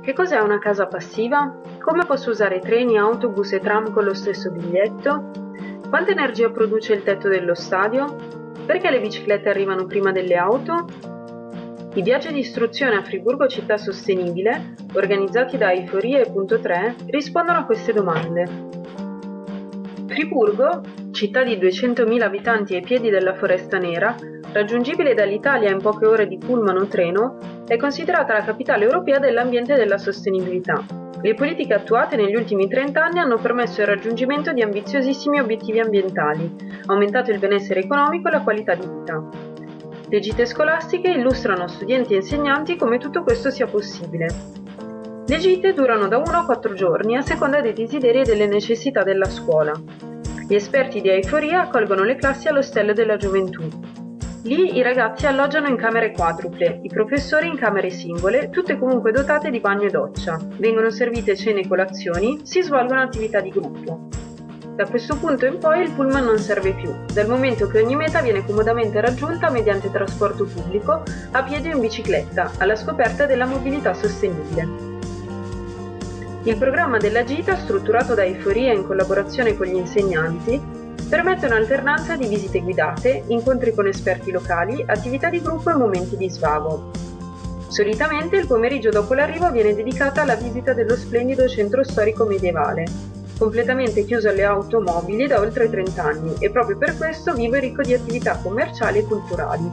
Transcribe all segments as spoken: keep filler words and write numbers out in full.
Che cos'è una casa passiva? Come posso usare treni, autobus e tram con lo stesso biglietto? Quanta energia produce il tetto dello stadio? Perché le biciclette arrivano prima delle auto? I viaggi di istruzione a Friburgo Città Sostenibile, organizzati da Aiforia e Punto tre, rispondono a queste domande. Friburgo, città di duecentomila abitanti ai piedi della Foresta Nera, raggiungibile dall'Italia in poche ore di pullman o treno, è considerata la capitale europea dell'ambiente e della sostenibilità. Le politiche attuate negli ultimi trenta anni hanno permesso il raggiungimento di ambiziosissimi obiettivi ambientali, aumentato il benessere economico e la qualità di vita. Le gite scolastiche illustrano a studenti e insegnanti come tutto questo sia possibile. Le gite durano da uno a quattro giorni a seconda dei desideri e delle necessità della scuola. Gli esperti di Aiforia accolgono le classi all'Ostello della Gioventù. Lì i ragazzi alloggiano in camere quadruple, i professori in camere singole, tutte comunque dotate di bagno e doccia. Vengono servite cene e colazioni, si svolgono attività di gruppo. Da questo punto in poi il pullman non serve più, dal momento che ogni meta viene comodamente raggiunta mediante trasporto pubblico, a piedi o in bicicletta, alla scoperta della mobilità sostenibile. Il programma della gita, strutturato da Aiforia in collaborazione con gli insegnanti, permette un'alternanza di visite guidate, incontri con esperti locali, attività di gruppo e momenti di svago. Solitamente il pomeriggio dopo l'arrivo viene dedicata alla visita dello splendido centro storico medievale, completamente chiuso alle automobili da oltre trenta anni e proprio per questo vivo e ricco di attività commerciali e culturali.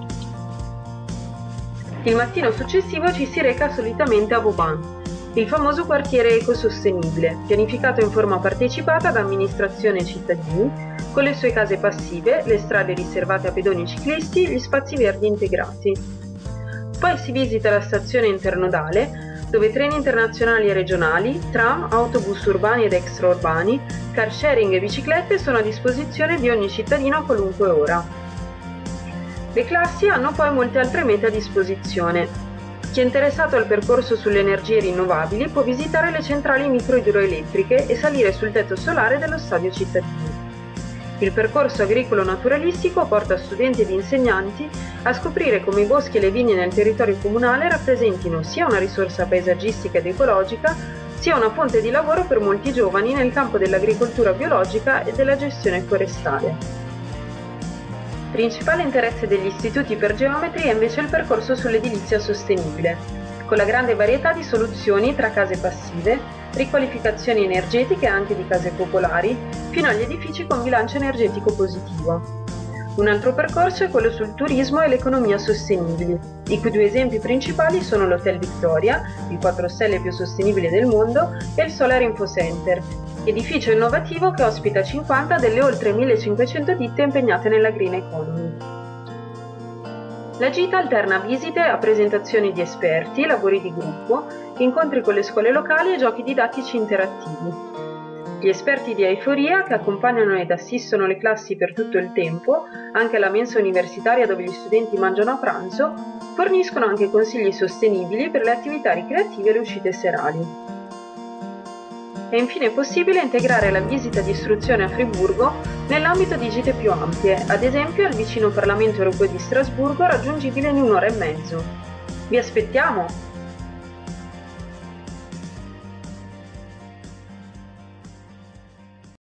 Il mattino successivo ci si reca solitamente a Vauban, il famoso quartiere ecosostenibile, pianificato in forma partecipata da amministrazione e cittadini, con le sue case passive, le strade riservate a pedoni e ciclisti, gli spazi verdi integrati. Poi si visita la stazione internodale, dove treni internazionali e regionali, tram, autobus urbani ed extraurbani, car sharing e biciclette sono a disposizione di ogni cittadino a qualunque ora. Le classi hanno poi molte altre mete a disposizione. Chi è interessato al percorso sulle energie rinnovabili può visitare le centrali microidroelettriche e salire sul tetto solare dello stadio cittadino. Il percorso agricolo-naturalistico porta studenti ed insegnanti a scoprire come i boschi e le vigne nel territorio comunale rappresentino sia una risorsa paesaggistica ed ecologica, sia una fonte di lavoro per molti giovani nel campo dell'agricoltura biologica e della gestione forestale. Principale interesse degli istituti per geometri è invece il percorso sull'edilizia sostenibile, con la grande varietà di soluzioni tra case passive, riqualificazioni energetiche anche di case popolari, fino agli edifici con bilancio energetico positivo. Un altro percorso è quello sul turismo e l'economia sostenibili, i cui due esempi principali sono l'Hotel Victoria, il quattro stelle più sostenibile del mondo, e il Solar Info Center, edificio innovativo che ospita cinquanta delle oltre millecinquecento ditte impegnate nella Green Economy. La gita alterna visite a presentazioni di esperti, lavori di gruppo, incontri con le scuole locali e giochi didattici interattivi. Gli esperti di Aiforia, che accompagnano ed assistono le classi per tutto il tempo, anche alla mensa universitaria dove gli studenti mangiano a pranzo, forniscono anche consigli sostenibili per le attività ricreative e le uscite serali. È infine possibile integrare la visita di istruzione a Friburgo nell'ambito di gite più ampie, ad esempio al vicino Parlamento europeo di Strasburgo, raggiungibile in un'ora e mezzo. Vi aspettiamo!